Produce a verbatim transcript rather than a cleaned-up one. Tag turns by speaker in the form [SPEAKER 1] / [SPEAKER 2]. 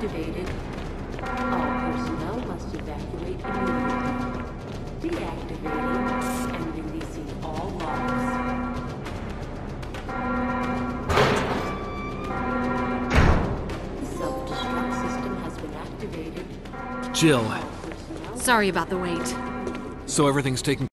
[SPEAKER 1] activated. All personnel must evacuate immediately. Deactivating and releasing all logs. The self-destruct system has been activated.
[SPEAKER 2] Jill.
[SPEAKER 1] All personnel
[SPEAKER 3] Sorry about the wait.
[SPEAKER 2] So everything's taken